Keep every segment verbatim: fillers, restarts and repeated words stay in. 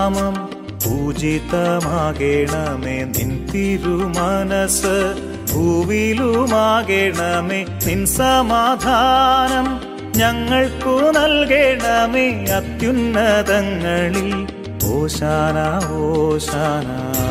തിരുനാമം പൂജിതമാകേണമേ നിൻ തിരുമനസ് ഭൂവിലുമാകേണമേ നിൻ സമാധാനം ഞങ്ങൾക്കു നൽകേണമേ അത്യുന്നതങ്ങളിൽ ഓശാന ഓശാന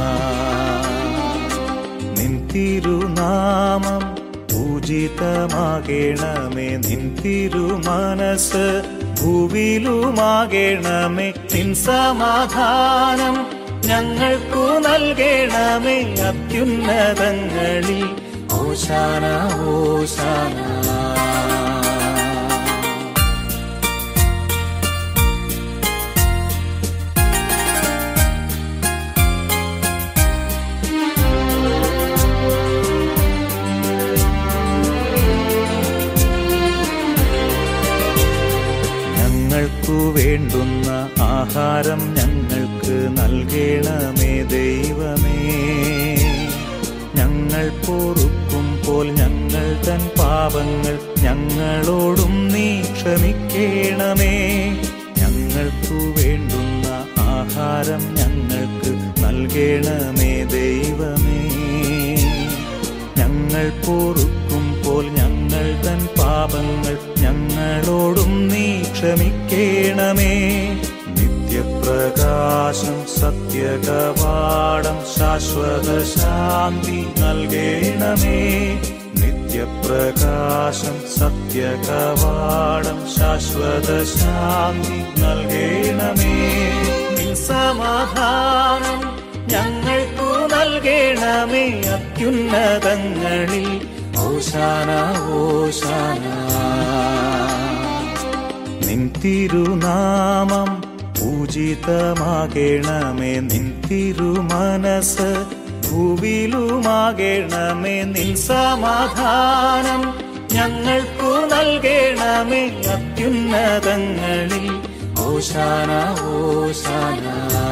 നിൻ തിരുനാമം പൂജിതമാകേണമേ നിൻ തിരുമനസ് ഭൂവിലുമാകേണമേ നിൻ സമാധാനം ഞങ്ങൾക്കു നൽകേണമേ അത്യുന്നതങ്ങളിൽ ഓശാന ഓശാന ഞങ്ങൾക്കു വേണ്ടുന്ന ആഹാരം ഞങ്ങൾക്ക് നൽകേണമേ ദൈവമേ. ഞങ്ങൾ പൊറുക്കുമ്പോൾ ഞങ്ങൾ തൻ പാപങ്ങൾ ഞങ്ങളോടും നീ ക്ഷമിക്കേണമേ. ഞങ്ങൾക്കു വേണ്ടുന്ന ആഹാരം ഞങ്ങൾക്ക് നൽകേണമേ ദൈവമേ. ഞങ്ങൾ പൊറുക്കുമ്പോൾ ഞങ്ങൾ തൻ പാപങ്ങൾ ഞങ്ങളോടും നീ ക്ഷമിക്കേണമേ. നിത്യപ്രകാശം സത്യകവാടം ശാശ്വത ശാന്തി നൽകേണമേ. നിത്യപ്രകാശം സത്യകവാടം ശാശ്വത ശാന്തി നൽകേണമേ. നിൻ സമാധാനം ഞങ്ങൾക്കു നൽകേണമേ അത്യുന്നതങ്ങളിൽ ഓശാന ഓശാന. നിൻ തിരുനാമം പൂജിതമാകേണമേ നിൻ തിരുമനസ് ഭൂവിലുമാകേണമേ നിൻ സമാധാനം ഞങ്ങൾക്കു നൽകേണമേ അത്യുന്നതങ്ങളിൽ ഓശാന ഓശാന.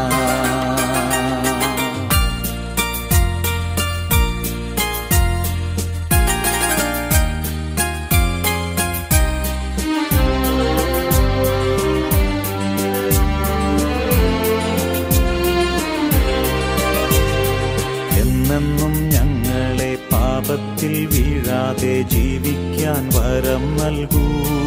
എന്നെന്നും ഞങ്ങളെ പാപത്തിൽ വീഴാതെ ജീവിക്കാൻ വരം നൽകൂ.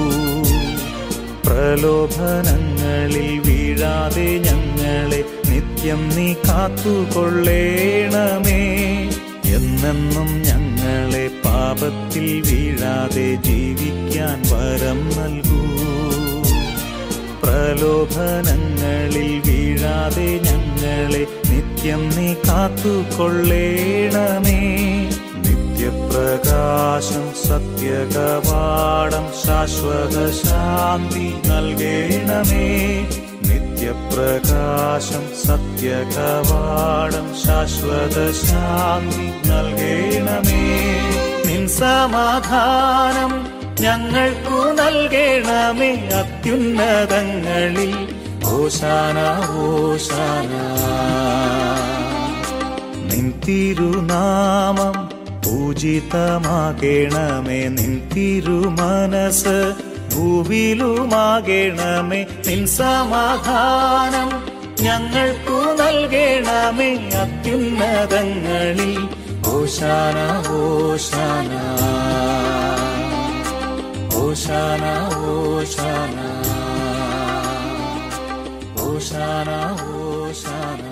പ്രലോഭനങ്ങളിൽ വീഴാതെ ഞങ്ങളെ നിത്യം നീ കാത്തുകൊള്ളേണമേ. എന്നെന്നും ഞങ്ങളെ പാപത്തിൽ വീഴാതെ ജീവിക്കാൻ വരം നൽകൂ. പ്രലോഭനങ്ങളിൽ വീഴാതെ ഞങ്ങളെ നിത്യം നീ കാത്തുകൊള്ളേണമേ. നിത്യപ്രകാശം സത്യകവാടം ശാശ്വത ശാന്തി നൽകേണമേ. നിത്യപ്രകാശം സത്യകവാടം ശാശ്വത ശാന്തി നൽകേണമേ. നിൻ സമാധാനം ഞങ്ങൾക്കു നൽകേണമേ അത്യുന്നതങ്ങളിൽ ഓശാന ഓശാന. നിൻ തിരുനാമം പൂജിതമാകേണമേ നിൻ തിരുമനസ് ഭൂവിലുമാകേണമേ നിൻ സമാധാനം ഞങ്ങൾക്കു നൽകേണമേ അത്യുന്നതങ്ങളിൽ ഓശാന ഓശാന ഓശാന ഓശാന ഓശാന ഓശാന.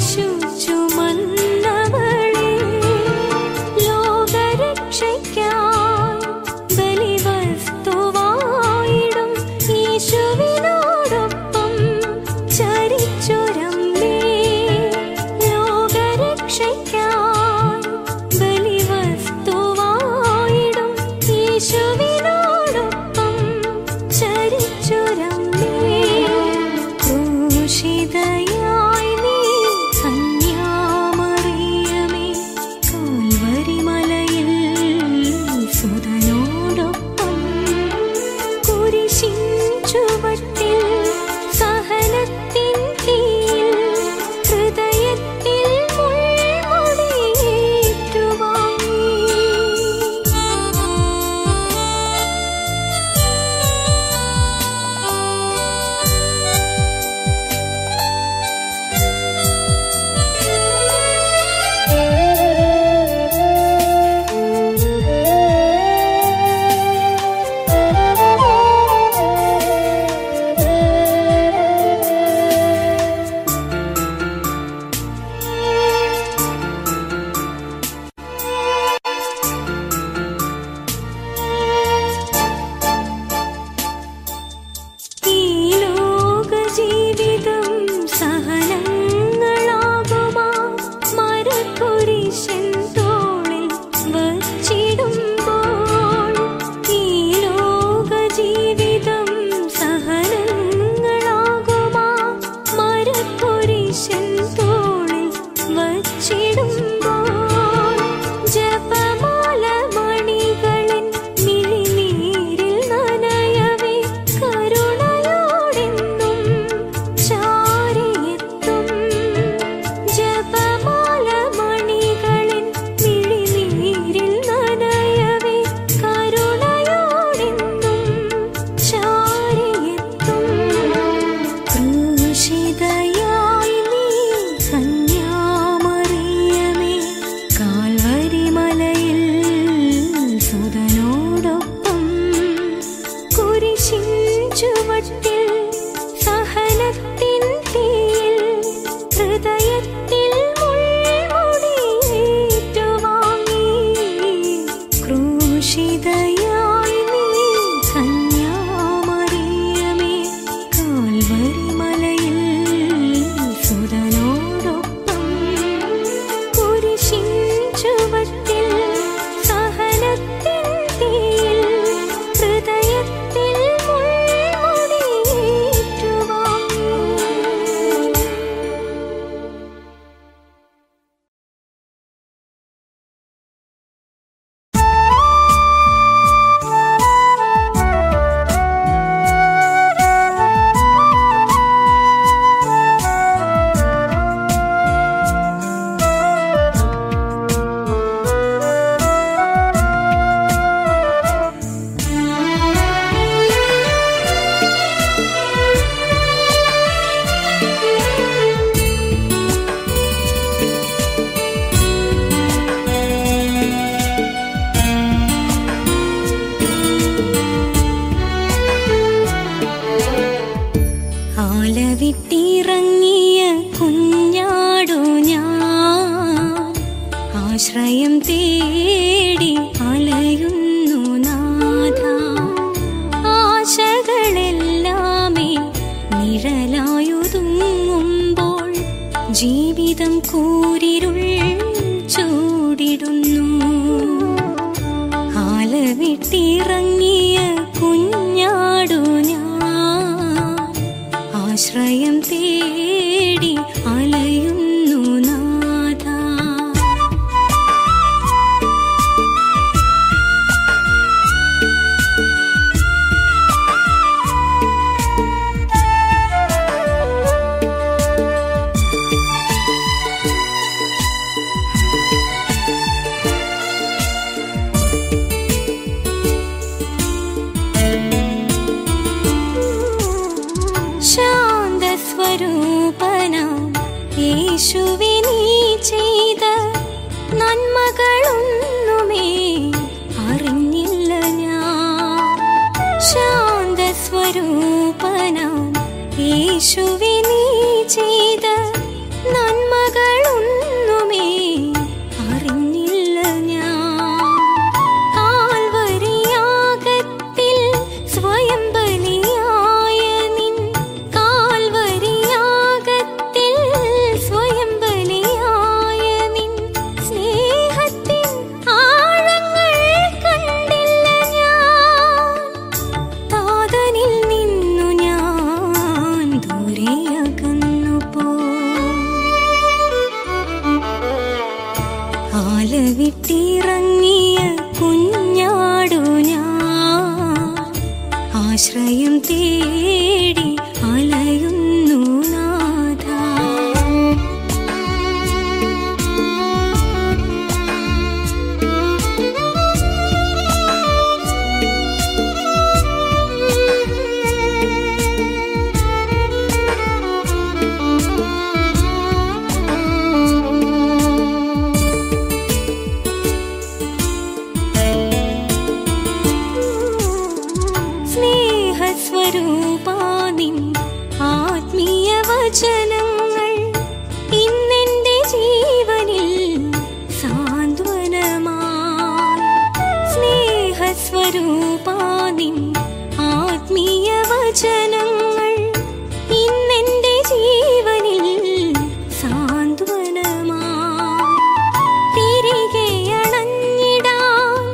ആശ്രയം തേടി അലയുന്നു നാഥ. ആശകളെല്ലാമേ നിഴലായുതുങ്ങുമ്പോൾ ജീവിതം കൂരിരുൾ ചൂടിടുന്നു. ആലവിട്ടിറങ്ങിയ കുഞ്ഞാടു ഞാൻ ആശ്രയം തേടി അലയുന്നു നാഥ. യേശുവേ നീ ചെയ്ത നന്മകളൊന്നുമേ അറിഞ്ഞില്ല ഞാൻ. ശാന്തസ്വരൂപനാം യേശുവേ നീ ചെയ്ത നന്മകൾ വിട്ടിറങ്ങിയ കുഞ്ഞാടു ഞാൻ ആശ്രയം തേടി അലയുന്നു നാഥ. സ്വരൂപാനിൻ ആത്മീയ വചനങ്ങൾ ഇന്നെന്റെ ജീവനിൽ സാന്ത്വനമായി. സ്നേഹസ്വരൂപാനിൻ ആത്മീയ വചനങ്ങൾ ഇന്നെന്റെ ജീവനിൽ സാന്ത്വനമായി. തിരികെ അണഞ്ഞിടാൻ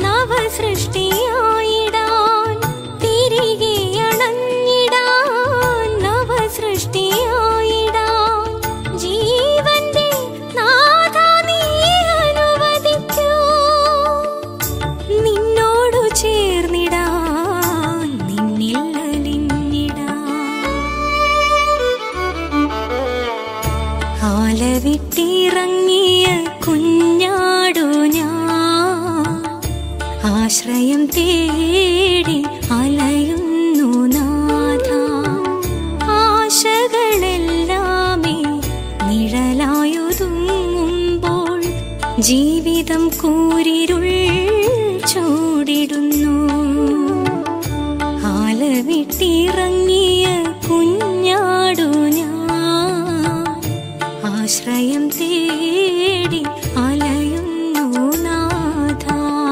നവസൃഷ്ടിയായിടാൻ തിരികെ അണഞ്ഞിടാൻ നവസൃഷ്ടിയായിടാൻ ജീവന്റെ നാഥ നീ അനുവദിക്കൂ. നിന്നോടു ചേർന്നിടാൻ നിന്നിൽ അലിഞ്ഞിടാൻ. ആലവിട്ടിറങ്ങിയ കുഞ്ഞാടു ഞാൻ ആശ്രയം തേടി അലയുന്നു നാഥ. ആശകളെല്ലാമേ നിഴലായൊതുങ്ങുമ്പോൾ ജീവിതം കൂരിരുൾ ചൂടിടുന്നു. ആലവിട്ടിറങ്ങിയ കുഞ്ഞാടു ഞാൻ ആശ്രയം തേടി അലയുന്നു നാഥ.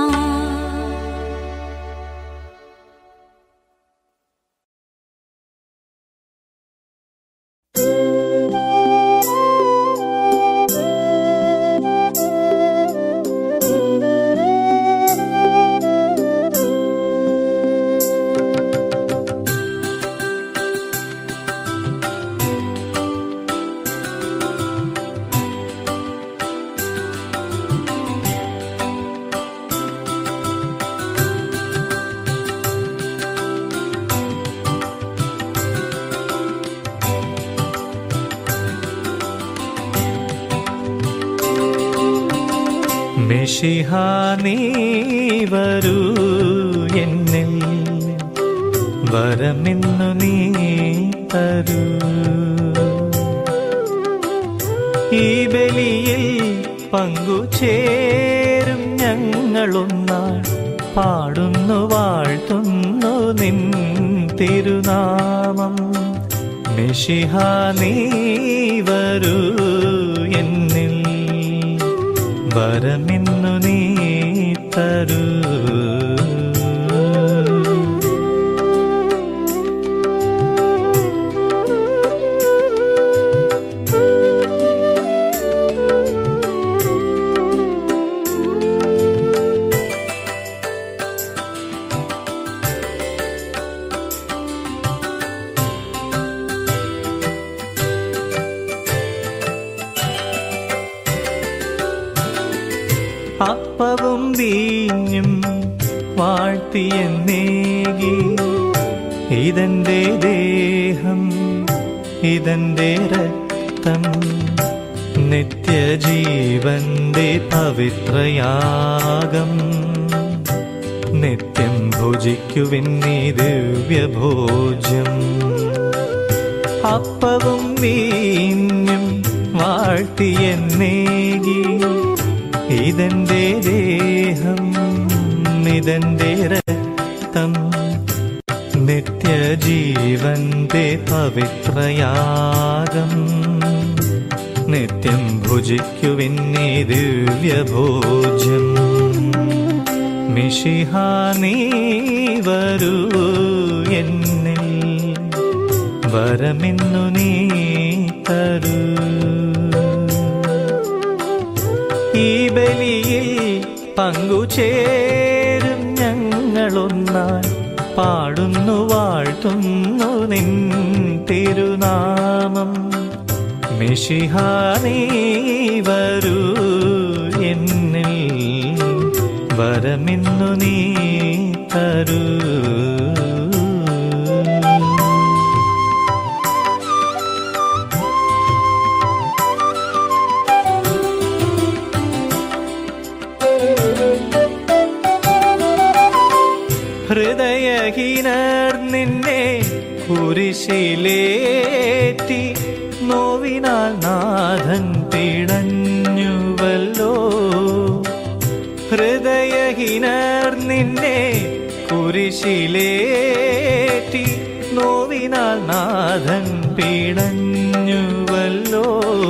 മിശിഹാ നീ വരൂ എന്നിൽ വരമിന്നു നീ തരൂ. ഈ ബലിയിൽ പങ്കുചേരും ഞങ്ങളൊന്നാൾ പാടുന്നു വാഴ്ത്തുന്നു നിൻ തിരുനാമം. മിശിഹാ നീ വരൂ എന്നിൽ വരമിന്നു നീ തരൂ. അപ്പവും വീഞ്ഞും വാഴ്ത്തിയെന്നേകി ഇതെന്റെ ദേഹം ഇതെന്റെ രക്തം നിത്യജീവന്റെ പവിത്രയാഗം. നിത്യം ഭുജിക്കുവിൻ നീ ദിവ്യഭോജ്യം. അപ്പവും വീഞ്ഞും വാഴ്ത്തിയെന്നേകി ഇതെന്റെ ദേഹം ഇതെന്റെ രക്തം നിത്യജീവന്റെ പവിത്രയാഗം. നിത്യം ഭുജിക്കുവിൻ നീ ദിവ്യഭോജ്യം. മിശിഹാ നീ വരൂ എന്നിൽ വരമിന്നു നീ തരൂ. ഈ ബലിയിൽ പങ്കുചേരും ഞങ്ങളൊന്നായി പാടുന്നു വാഴ്ത്തുന്നു നിൻ തിരുനാമം. മിശിഹാ നീ വരൂ എന്നിൽ വരമിന്നു നീ തരൂ. ഹൃദയഹീനർ നിന്നെ കുരിശിലേറ്റി നോവിനാൽ നാഥൻ പിടഞ്ഞുവല്ലോ. ഹൃദയഹീനർ നിന്നെ കുരിശിലേറ്റി നോവിനാൽ നാഥൻ പിടഞ്ഞുവല്ലോ.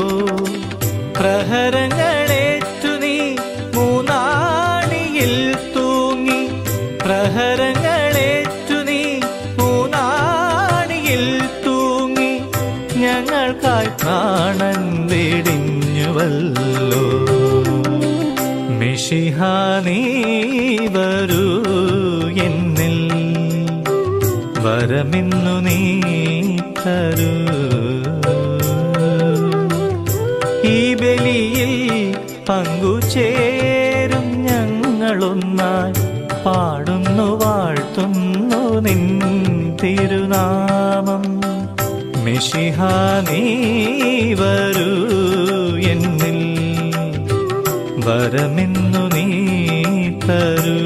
പ്രഹരങ്ങളേറ്റു നീ മൂന്നാണിയിൽ തൂങ്ങി, പ്രഹരങ്ങളേറ്റു നീ മൂന്നാണിയിൽ തൂങ്ങി, ഞങ്ങൾക്കായി പ്രാണൻ വെടിഞ്ഞുവല്ലോ. മിശിഹാ നീ വരൂ എന്നിൽ, വരമിന്നു നീ തരൂ. ഈ ബലിയിൽ പങ്കുചേരും ഞങ്ങളൊന്നായി പാടുന്നു വാഴ്ത്തുന്നു നിൻ തിരുനാമം. മിശിഹാ നീ വരൂ എന്നിൽ, വരമിന്നു നീ തരൂ.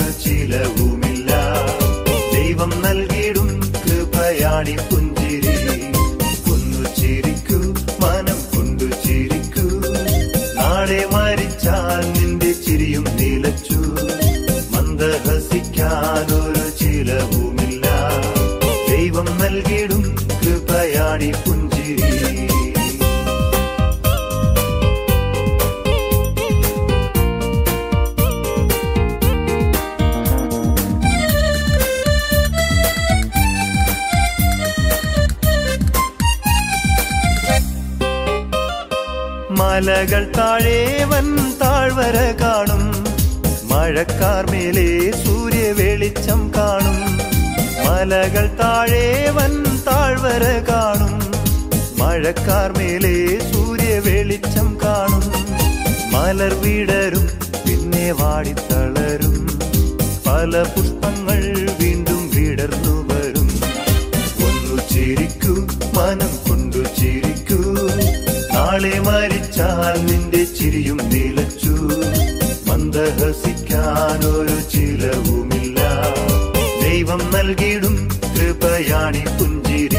ഒരു ചിലവുമില്ല. ദൈവം നൽകിയിടും കൃപയാണി പുഞ്ചിരി. ഒന്നു ചിരിക്കൂ, മനം കൊണ്ടു ചിരിക്കൂ. നാളെ മരിച്ചാൽ നിന്റെ ചിരിയും നിലച്ചു. മന്ദഹസിക്കാനൊരു ചിലവുമില്ല. ദൈവം നൽകിയിടും കൃപയാണി പുഞ്ചിരി. മലകൾ താഴെ വൻ താഴ്വര കാണും. മഴക്കാർ മേലെ സൂര്യ വെളിച്ചം കാണും. മലകൾ താഴെ വൻ താഴ്വര കാണും. മഴക്കാർ മേലെ സൂര്യ വെളിച്ചം കാണും. മലർ വിടരും, പിന്നെ വാടിത്തളരും. പല പുഷ്പങ്ങൾ വീണ്ടും വിടർന്നു വരും. ഒന്നു ചിരിക്കൂ, മനം കൊണ്ടു ചിരിക്കൂ. നാളെ മരിച്ചാൽ നിന്റെ ചിരിയും നിലച്ചു. മന്ദഹസിക്കാനൊരു ചിലവുമില്ല. ദൈവം നൽകിയിടും കൃപയാണി പുഞ്ചിരി.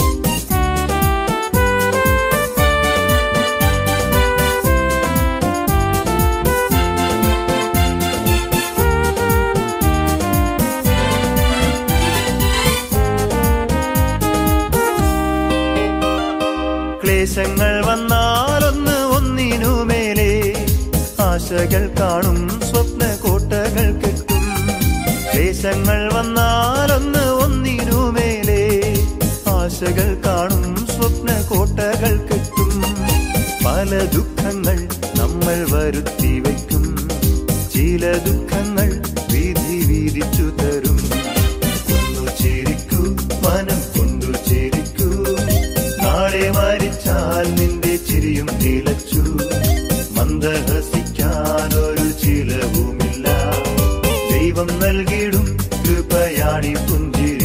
ക്ലേശങ്ങൾ വന്നാലൊന്ന് ഒന്നിനുമേലെ ആശകൾ കാണും. സ്വപ്ന കോട്ടകൾ കെട്ടും. ക്ലേശങ്ങൾ വന്നാലൊന്ന് ഒന്നിനുമേലെ ആശകൾ കാണും. സ്വപ്ന കോട്ടകൾ കെട്ടും. പല ദുഃഖങ്ങൾ നമ്മൾ വരുത്തി വയ്ക്കും. ചില ദുഃഖങ്ങൾ വിധി വീതിച്ചു തരും. ഒന്നു ചിരിക്കൂ, മനം കൊണ്ടു ചിരിക്കൂ. നാളെ മരിച്ചാൽ നിന്റെ ചിരിയും നിലച്ചു. മന്ദഹസിക്കാനൊരു ചിലവുമില്ല. ദൈവം നൽകിയിടും കൃപയാണി പുഞ്ചിരി.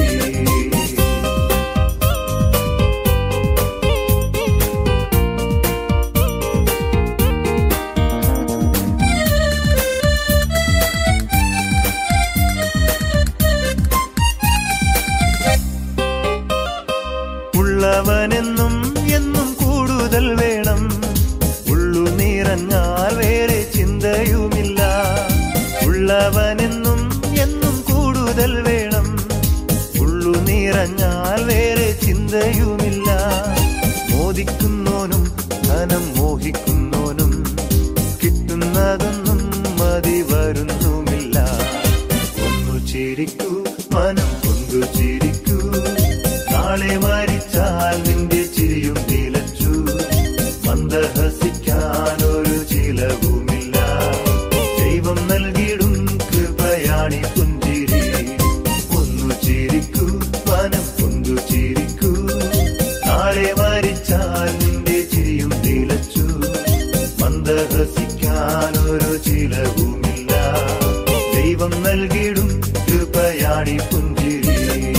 ഉള്ളവനെന്നും എന്നും കൂടുതൽ വേണം. ഉള്ളു നിറഞ്ഞാൽ വേറെ ചിന്തയുമില്ല. ഉള്ളവനെന്നും എന്നും കൂടുതൽ വേണം. ഉള്ളു നിറഞ്ഞാൽ വേറെ ചിന്തയുമില്ല. മോദിക്കുന്നോനും ധനം മോഹിക്കുന്നോനും കിട്ടുന്നതൊന്നും മതി വരുന്നുമില്ല. ഒന്നു ചിരിക്കൂ, മനം കൊണ്ടു ചിരിക്കൂ. നാളെ മരിച്ചാൽ നിന്റെ ചിരിയും നിലച്ചു. മന്ദഹസിക്കാനൊരു ചിലവുമില്ല. ദൈവം നൽകിയിടും കൃപയാണി പുഞ്ചിരി. ഒന്നു ചിരിക്കൂ, മനം കൊണ്ടു ചിരിക്കൂ. നാളെ മരിച്ചാൽ നിന്റെ ചിരിയും നിലച്ചു. മന്ദഹസിക്കാനൊരു ചിലവുമില്ല. ദൈവം നൽകിയിടും കൃപയാണി പുഞ്ചിരി.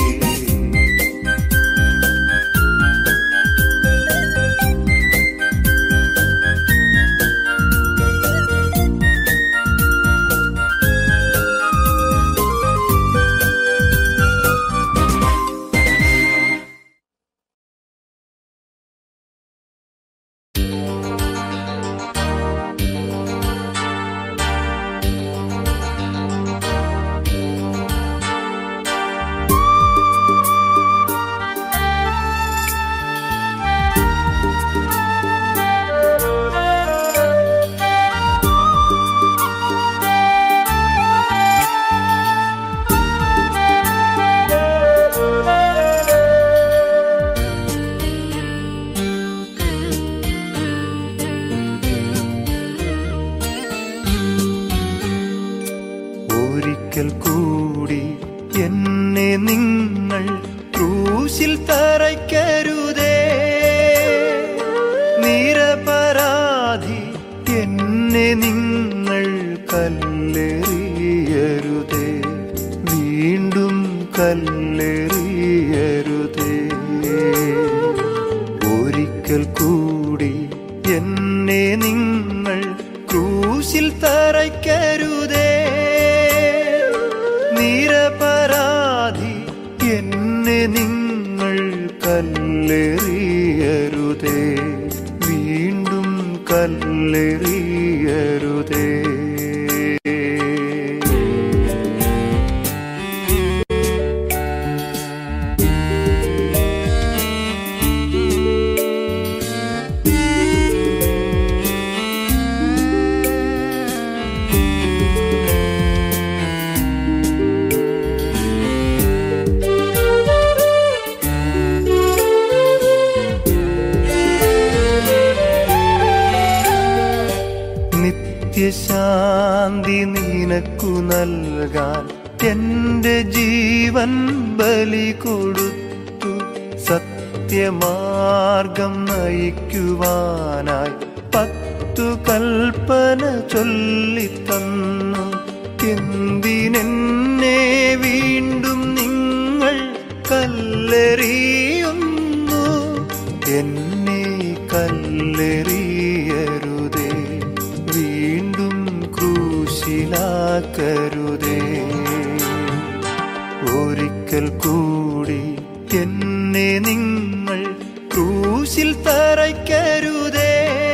ഒരിക്കൽ കൂടി എന്നെ നിങ്ങൾ ക്രൂശിൽ തറയ്ക്കരുതേ. നിരപരാധി എന്നെ നിങ്ങൾ കല്ലെറിയരുതേ. വീണ്ടും കല്ലെറിയരുതേ. ഒരിക്കൽ കൂടി എന്നെ നിങ്ങൾ ക്രൂശിൽ തറയ്ക്കരുതേ. നിങ്ങൾ കല്ലെറിയരുതേ, വീണ്ടും കല്ലെറിയരുതേ. നിത്യശാന്തി നിനക്കു നൽകാൻ എന്റെ ജീവൻ ബലി കൊടുത്തു. സത്യമാർഗം നയിക്കുവാനായി പത്തു കൽപ്പന ചൊല്ലിത്തന്നു. എന്തിനെന്നെ വീണ്ടും നിങ്ങൾ കല്ലെറിയുന്നു? എന്നെ കല്ലെറിയരുതേ, വീണ്ടും ക്രൂശിലാക്കരുതേ. ഒരിക്കൽ കൂടി എന്നെ നിങ്ങൾ ക്രൂശിൽ തറയ്ക്കരുതേ.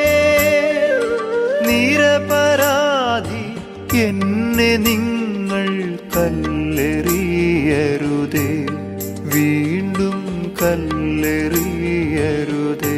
നിരപരാധി എന്നെ നിങ്ങൾ കല്ലെറിയരുതേ, വീണ്ടും കല്ലെറിയരുതേ.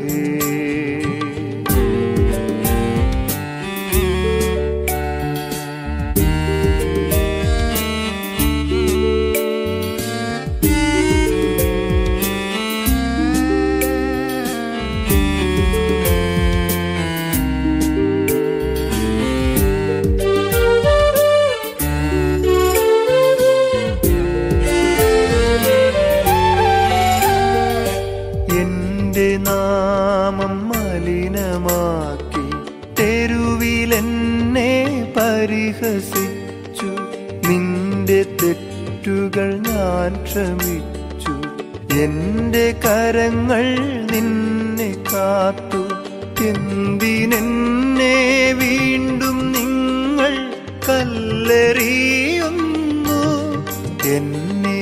നാമം മലിനമാക്കി തെരുവിലെന്നെ പരിഹസിച്ചു. നിന്റെ തെറ്റുകൾ ഞാൻ ക്ഷമിച്ചു. എന്റെ കരങ്ങൾ നിന്നെ കാത്തു. എന്തിനെന്നെ വീണ്ടും നിങ്ങൾ കല്ലെറിയുന്നു? എന്നെ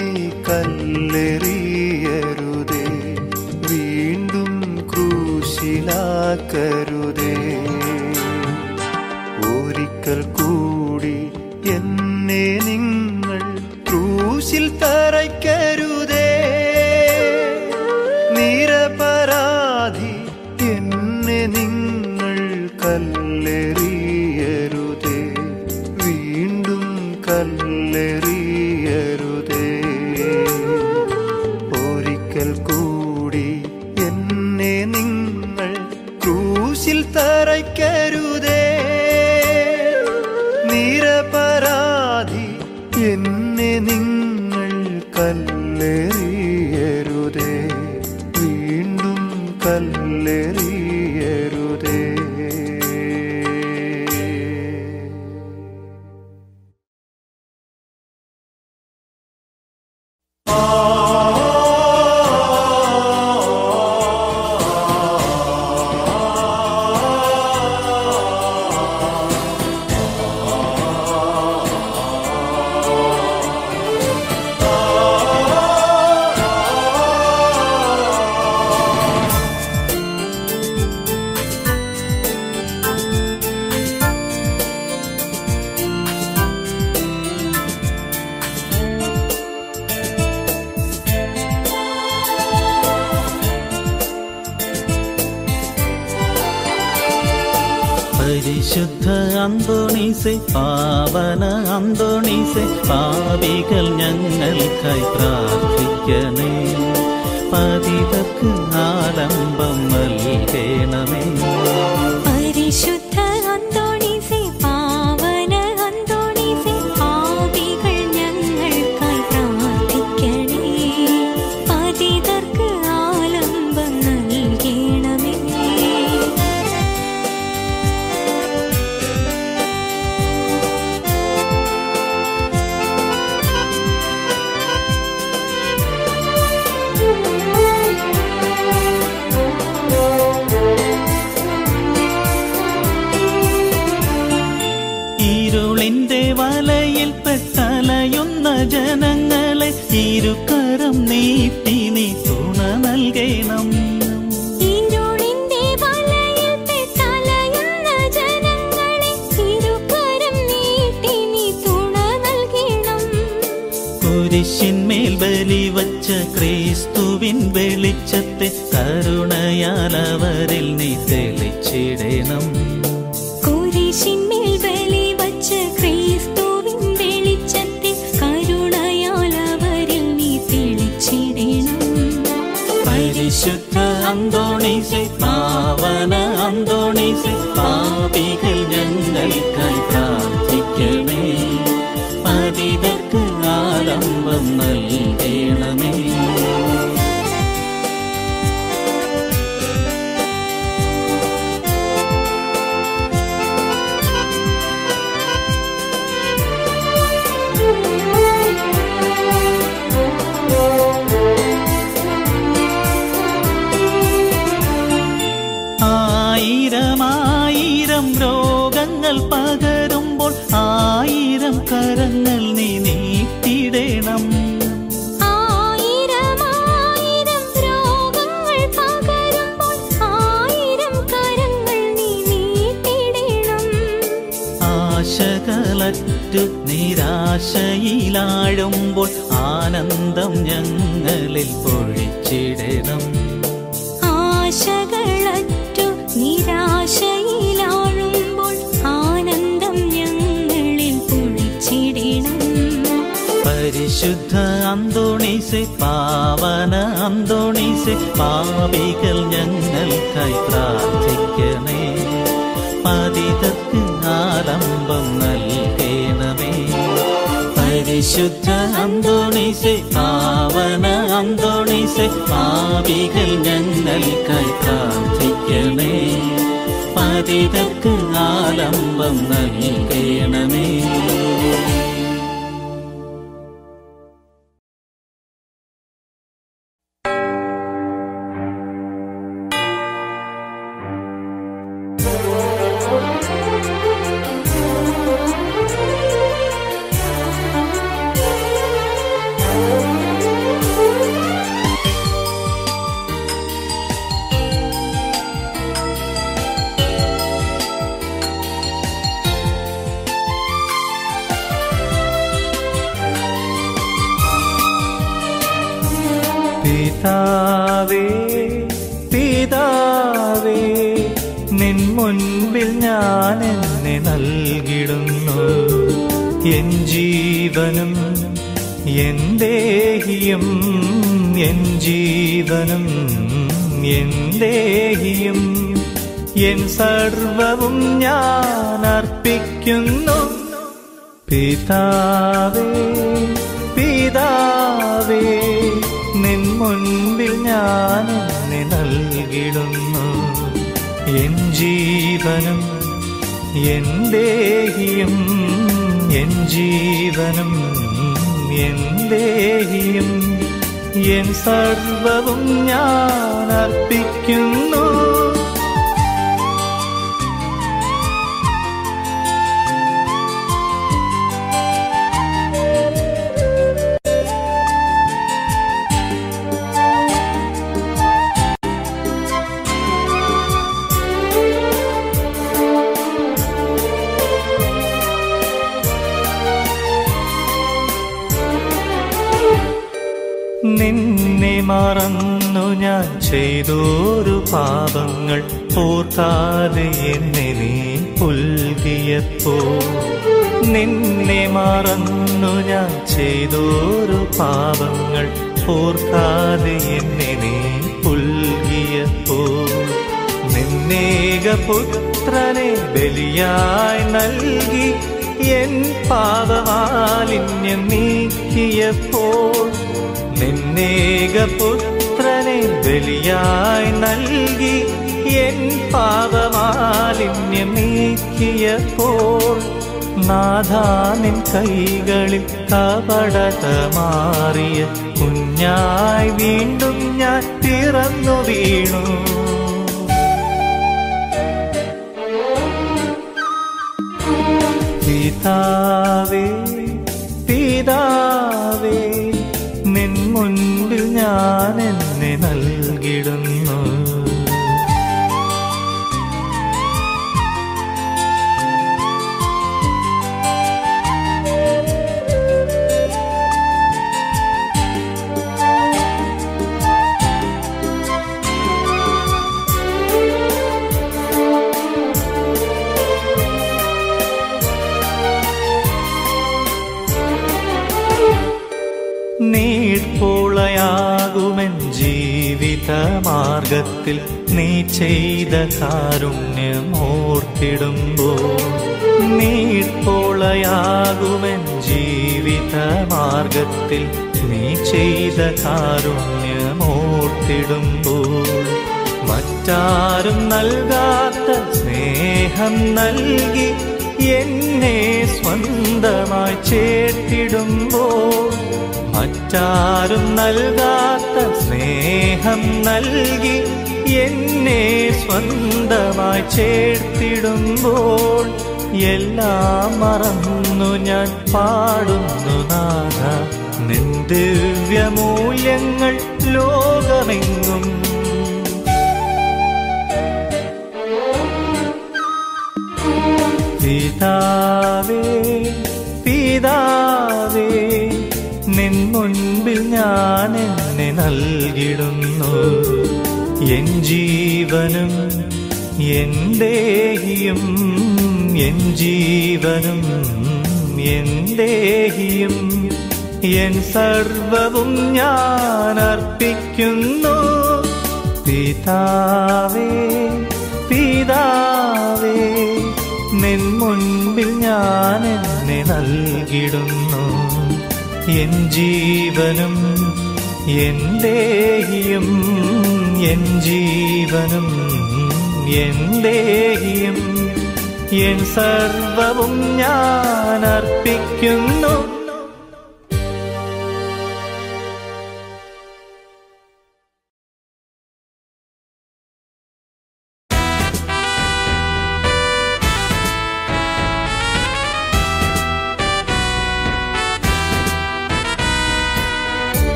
കല്ലെറിയരുതേ, വീണ്ടും ക്രൂശിലാക്കരുതേ. ഒരിക്കൽ കൂടി എന്നെ നിങ്ങൾ ക്രൂശിൽ തറയ്ക്കരുതേ. നിരപരാധി എന്നെ നിങ്ങൾ കല്ലെറിയരുതേ, വീണ്ടും കല്ലെറിയരുതേ. ഒരിക്കൽ കൂടി എന്നെ നിങ്ങൾ ക്രൂശിൽ തറയ്ക്കരുതേ. നിരപരാധി എന്നെ നിങ്ങൾ കല്ലെറിയരുതേ, വീണ്ടും കല്ലെറിയരുതേ. പരിശുദ്ധ അന്തോണീസേ, പാവന അന്തോണീസേ, പാപികൾ ഞങ്ങൾക്കായി പ്രാർത്ഥിക്കണേ. പതിതർക്ക് ആലംബം നൽകണമേ. പരിശുദ്ധ അന്തോണീസേ, പാവന അന്തോണീസേ, പാപികൾ ഞങ്ങൾക്കായി പ്രാർത്ഥിക്കണേ. പതിതർക്ക് ആലംബം നൽകണമേ. ഇരുളിന്റെ വലയിൽ പെട്ടലയുന്ന ജനങ്ങളെ ഞങ്ങളെ ഇരുകരം നീട്ടി നീ തുണ നൽകണം. ഇരുളിന്റെ വലയിൽ പെട്ടലയുന്ന ജനങ്ങളെ ഇരുകരം നീട്ടി നീ തുണ നൽകണം. കുരിശിന്മേൽ ബലി വച്ച ക്രിസ്തുവിൻ വെളിച്ചത്തെ കരുണയാൽ അവരിൽ നീ തെളിച്ചിടണം. കുരിശിന്മേൽ ബലി വച്ച ക്രിസ്തുവിൻ വെളിച്ചത്തെ കരുണയാൽ അവരിൽ നീ തെളിച്ചിടണം. പരിശുദ്ധ അന്തോണീസേ പാവന അന്തോണീസേ പാപികൾ ഞങ്ങൾക്കായി പ്രാർത്ഥിക്കണേ. പതിതർക്ക് ആലംബം നൽകണമേ. ആയിരമായിരം രോഗങ്ങൾ പകരുമ്പോൾ ആയിരം കരങ്ങൾ നീ നീട്ടിടണം. ആയിരമായിരം രോഗങ്ങൾ പകരുമ്പോൾ ആയിരം കരങ്ങൾ നീ നീട്ടിടണം. ആശകളറ്റു നിരാശയിലാഴുമ്പോൾ ആനന്ദം ഞങ്ങളിൽ പൊഴിച്ചിടണം. ആശകളറ്റു നിരാശയിലാഴുമ്പോൾ ആനന്ദം ഞങ്ങളിൽ പൊഴിച്ചിടണം. പരിശുദ്ധ അന്തോണീസേ പാവന അന്തോണീസേ പാപികൾ ഞങ്ങൾക്കായി പ്രാർത്ഥിക്കണേ. പതിതർക്ക് ആലംബം നൽകണമേ. പരിശുദ്ധ അന്തോണീസേ പാവന അന്തോണീസേ പാപികൾ ഞങ്ങൾക്കായി പ്രാർത്ഥിക്കണേ. പതിതർക്ക് ആലംബം നൽകണമേ. പിതാവേ പിതാവേ നിൻ മുൻപിൽ ഞാൻ എന്നെ നൽകിടുന്നു. എൻ ജീവനും എൻ ദേഹിയും എൻ ജീവനും എൻ ദേഹിയും എൻ സർവവും ഞാൻ അർപ്പിക്കുന്നു. പിതാവേ പിതാവേ നിൻ മുൻപിൽ ഞാൻ എന്നെ നൽകിടുന്നു. എൻ ജീവനും എൻ ദേഹിയും എൻ ജീവനും എൻ ദേഹിയും എൻ സർവവും ഞാൻ അർപ്പിക്കുന്നു. നിന്നെ മറന്നു ഞാൻ ചെയ്തോരു പാപങ്ങൾ ഓർക്കാതെ എന്നെ നീ പുൽകിയപ്പോ. നിന്നെ മറന്നു ഞാൻ ചെയ്തോരു പാപങ്ങൾ ഓർക്കാതെ എന്നെ നീ പുൽകിയപ്പോ. നിന്നേകപുത്രനെ ബലിയായി നൽകി എൻ പാപമാലിന്യം നീക്കിയപ്പോൾ. നിന്നേകപുത്രനെ ബലിയായി നൽകി എൻ പാപമാലിന്യം നീക്കിയപ്പോൾ. നാഥാ നിൻ കൈകളിൽ കപടത മാറിയ കുഞ്ഞായി വീണ്ടും ഞാൻ പിറന്നു വീണു. പിതാവേ പിതാവേ മുൻപിൽ ഞാൻ എന്നെ നൽകിടുന്നു. നീഴ്പോളയാകുമെൻ ജീവിത മാർഗത്തിൽ നീ ചെയ്ത കാരുണ്യമോർത്തിടുമ്പോൾ, നീഴ്പോളയാകുമെൻ ജീവിത മാർഗത്തിൽ നീ ചെയ്ത കാരുണ്യമോർത്തിടുമ്പോൾ, മറ്റാരും നൽകാത്ത സ്നേഹം നൽകി എന്നെ സ്വന്തമായി ചേർത്തിടുമ്പോൾ, മറ്റാരും നൽകാത്ത സ്നേഹം നൽകി എന്നെ സ്വന്തമായി ചേർത്തിടുമ്പോൾ, എല്ലാം മറന്നു ഞാൻ പാടുന്നു നാഥ നിൻ ദിവ്യമൂല്യങ്ങൾ ലോകമെങ്ങും. പിതാവേ പിതാവേ നിൻ മുൻപിൽ ഞാൻ എന്നെ നൽകിടുന്നു. എൻ ജീവനും എൻ ദേഹിയും എൻ ജീവനും എൻ ദേഹിയും എൻ സർവവും ഞാൻ അർപ്പിക്കുന്നു. പിതാവേ പിതാവേ നിൻ മുൻപിൽ ഞാൻ എന്നെ നൽകിടുന്നു. എൻ ജീവനും എൻ ദേഹിയും എൻ ജീവനും എൻ ദേഹിയും എൻ സർവവും ഞാൻ അർപ്പിക്കുന്നു.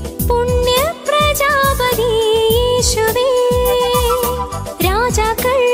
രാജാക്കൾ